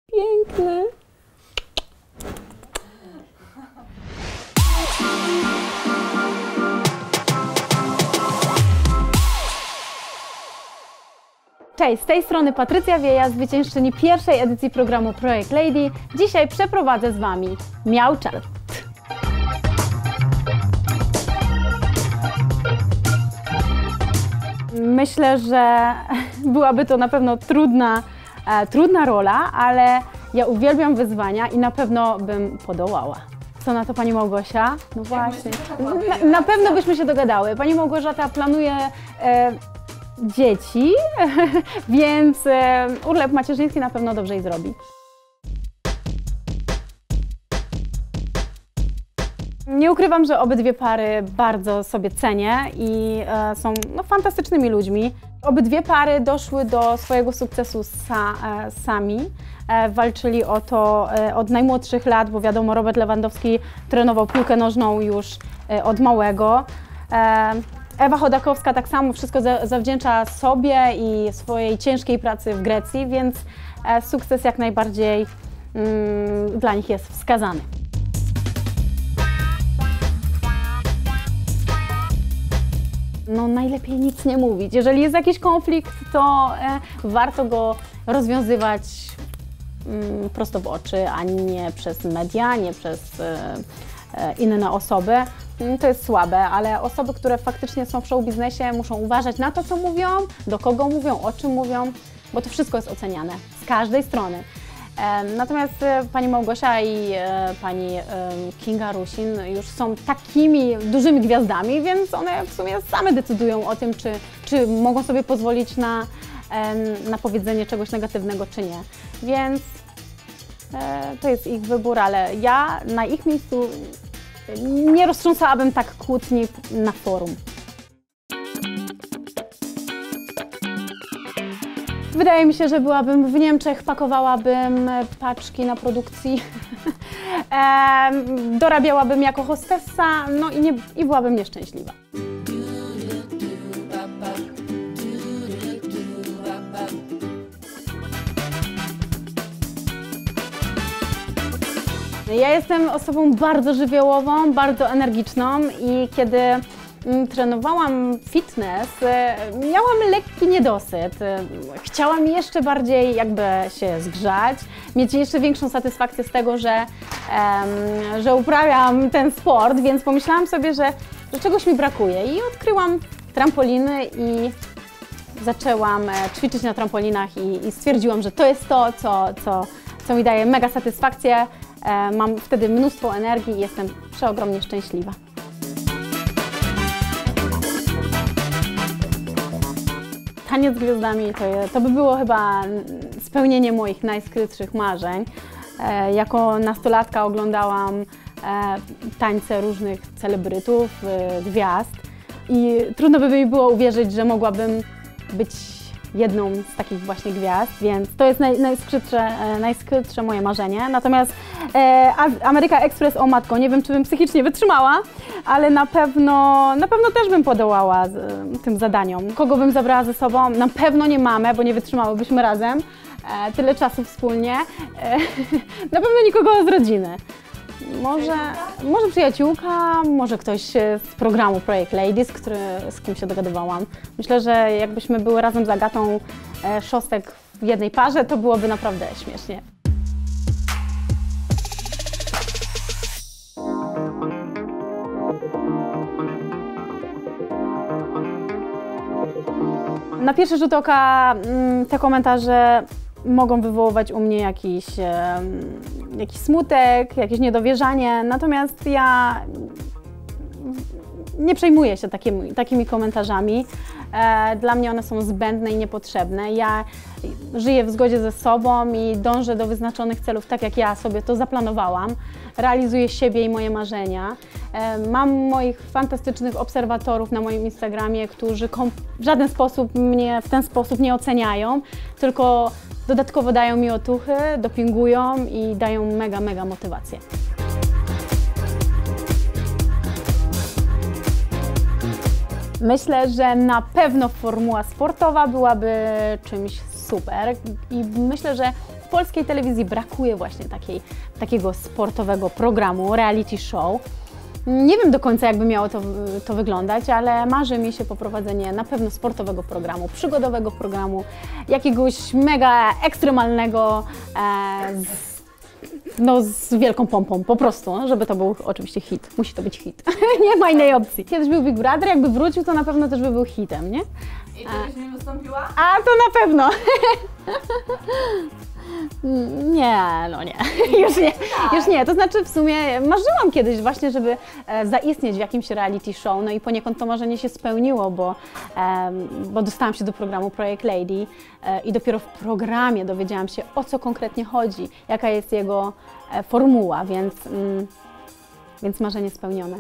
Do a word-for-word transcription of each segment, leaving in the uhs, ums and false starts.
Piękne. Cześć, z tej strony Patrycja Wieja, zwyciężczyni pierwszej edycji programu Projekt Lady. Dzisiaj przeprowadzę z Wami Miał Czat. Myślę, że byłaby to na pewno trudna, e, trudna rola, ale ja uwielbiam wyzwania i na pewno bym podołała. Co na to Pani Małgosia? No właśnie, na, na pewno byśmy się dogadały. Pani Małgorzata planuje e, dzieci, więc e, urlop macierzyński na pewno dobrze jej zrobi. Nie ukrywam, że obydwie pary bardzo sobie cenię i e, są no, fantastycznymi ludźmi. Obydwie pary doszły do swojego sukcesu sa, e, sami. E, walczyli o to e, od najmłodszych lat, bo wiadomo, Robert Lewandowski trenował piłkę nożną już e, od małego. E, Ewa Chodakowska tak samo wszystko za, zawdzięcza sobie i swojej ciężkiej pracy w Grecji, więc e, sukces jak najbardziej mm, dla nich jest wskazany. No najlepiej nic nie mówić. Jeżeli jest jakiś konflikt, to e, warto go rozwiązywać mm, prosto w oczy, a nie przez media, nie przez e, e, inne osoby. To jest słabe, ale osoby, które faktycznie są w show biznesie, muszą uważać na to, co mówią, do kogo mówią, o czym mówią, bo to wszystko jest oceniane z każdej strony. Natomiast Pani Małgosia i Pani Kinga Rusin już są takimi dużymi gwiazdami, więc one w sumie same decydują o tym, czy, czy mogą sobie pozwolić na, na powiedzenie czegoś negatywnego, czy nie. Więc to jest ich wybór, ale ja na ich miejscu nie roztrząsałabym tak kłótni na forum. Wydaje mi się, że byłabym w Niemczech, pakowałabym paczki na produkcji, e, dorabiałabym jako hostessa, no i, nie, i byłabym nieszczęśliwa. Ja jestem osobą bardzo żywiołową, bardzo energiczną i kiedy trenowałam fitness, miałam lekki niedosyt. Chciałam jeszcze bardziej jakby się zgrzać, mieć jeszcze większą satysfakcję z tego, że, um, że uprawiam ten sport, więc pomyślałam sobie, że, że czegoś mi brakuje i odkryłam trampoliny i zaczęłam ćwiczyć na trampolinach i, i stwierdziłam, że to jest to, co, co, co mi daje mega satysfakcję. Mam wtedy mnóstwo energii i jestem przeogromnie szczęśliwa. Taniec z gwiazdami to, je, to by było chyba spełnienie moich najskrytszych marzeń. E, jako nastolatka oglądałam e, tańce różnych celebrytów, e, gwiazd i trudno by mi było uwierzyć, że mogłabym być jedną z takich właśnie gwiazd, więc to jest naj, najskrytsze, e, najskrytsze moje marzenie. Natomiast e, America Express, o matko, nie wiem, czy bym psychicznie wytrzymała, ale na pewno, na pewno też bym podołała z, e, tym zadaniom. Kogo bym zabrała ze sobą? Na pewno nie mamę, bo nie wytrzymałybyśmy razem e, tyle czasu wspólnie. E, na pewno nikogo z rodziny. Może, może przyjaciółka, może ktoś z programu Projekt Ladies, który, z kim się dogadywałam. Myślę, że jakbyśmy były razem z Agatą e, Szostek w jednej parze, to byłoby naprawdę śmiesznie. Na pierwszy rzut oka te komentarze mogą wywoływać u mnie jakiś, jakiś smutek, jakieś niedowierzanie, natomiast ja nie przejmuję się takimi, takimi komentarzami. Dla mnie one są zbędne i niepotrzebne. Ja żyję w zgodzie ze sobą i dążę do wyznaczonych celów tak, jak ja sobie to zaplanowałam. Realizuję siebie i moje marzenia. Mam moich fantastycznych obserwatorów na moim Instagramie, którzy w żaden sposób mnie w ten sposób nie oceniają, tylko dodatkowo dają mi otuchy, dopingują i dają mega, mega motywację. Myślę, że na pewno formuła sportowa byłaby czymś super i myślę, że polskiej telewizji brakuje właśnie takiej, takiego sportowego programu, reality show. Nie wiem do końca, jakby miało to, to wyglądać, ale marzy mi się poprowadzenie na pewno sportowego programu, przygodowego programu, jakiegoś mega ekstremalnego, e, z, no z wielką pompą, po prostu, żeby to był oczywiście hit. Musi to być hit. Nie ma innej opcji. Kiedyś był Big Brother, jakby wrócił, to na pewno też by był hitem, nie? I ty byś nie wystąpiła? A, to na pewno. Nie, no nie, już nie, już nie, to znaczy w sumie marzyłam kiedyś właśnie, żeby e, zaistnieć w jakimś reality show, no i poniekąd to marzenie się spełniło, bo, e, bo dostałam się do programu Projekt Lady e, i dopiero w programie dowiedziałam się, o co konkretnie chodzi, jaka jest jego e, formuła, więc, mm, więc marzenie spełnione.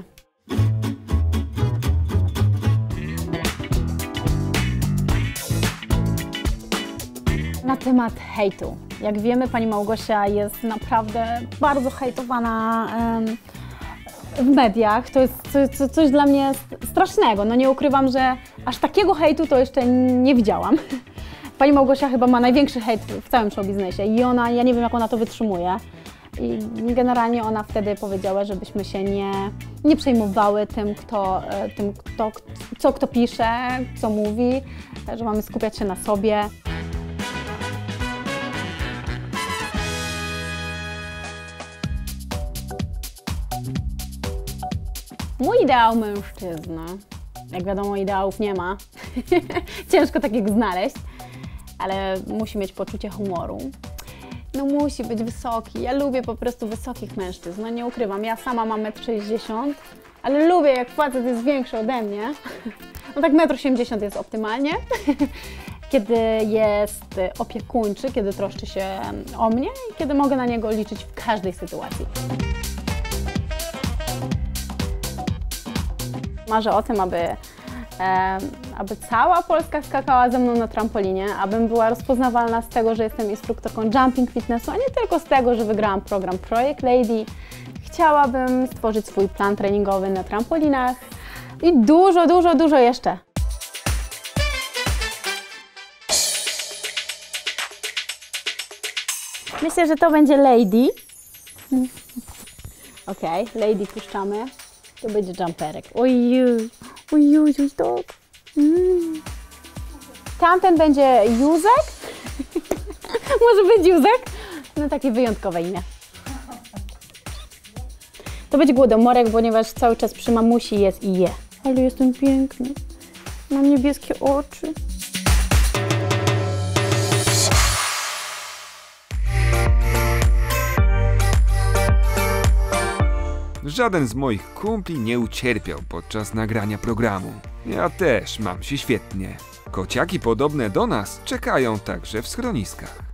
Na temat hejtu. Jak wiemy, pani Małgosia jest naprawdę bardzo hejtowana um, w mediach. To jest coś, co, coś dla mnie strasznego. No nie ukrywam, że aż takiego hejtu to jeszcze nie widziałam. Pani Małgosia chyba ma największy hejt w całym showbiznesie i ona, ja nie wiem, jak ona to wytrzymuje. I generalnie ona wtedy powiedziała, żebyśmy się nie, nie przejmowały tym, kto, tym kto, co kto pisze, co mówi, że mamy skupiać się na sobie. Mój ideał mężczyzny, jak wiadomo, ideałów nie ma, ciężko takiego znaleźć, ale musi mieć poczucie humoru. No musi być wysoki, ja lubię po prostu wysokich mężczyzn, no nie ukrywam, ja sama mam metr sześćdziesiąt, ale lubię, jak facet jest większy ode mnie, no tak metr osiemdziesiąt jest optymalnie, kiedy jest opiekuńczy, kiedy troszczy się o mnie i kiedy mogę na niego liczyć w każdej sytuacji. Marzę o tym, aby, e, aby cała Polska skakała ze mną na trampolinie, abym była rozpoznawalna z tego, że jestem instruktorką jumping fitnessu, a nie tylko z tego, że wygrałam program Projekt Lady. Chciałabym stworzyć swój plan treningowy na trampolinach i dużo, dużo, dużo jeszcze. Myślę, że to będzie Lady. Ok, Lady puszczamy. To będzie jumperek. Ojeju, ojeju, tak. Mm. Tamten będzie Józek. Może być Józek? No takie wyjątkowe imię. To będzie Głodomorek, ponieważ cały czas przy mamusi jest i je. Ale jestem piękny. Mam niebieskie oczy. Żaden z moich kumpli nie ucierpiał podczas nagrania programu. Ja też mam się świetnie. Kociaki podobne do nas czekają także w schroniskach.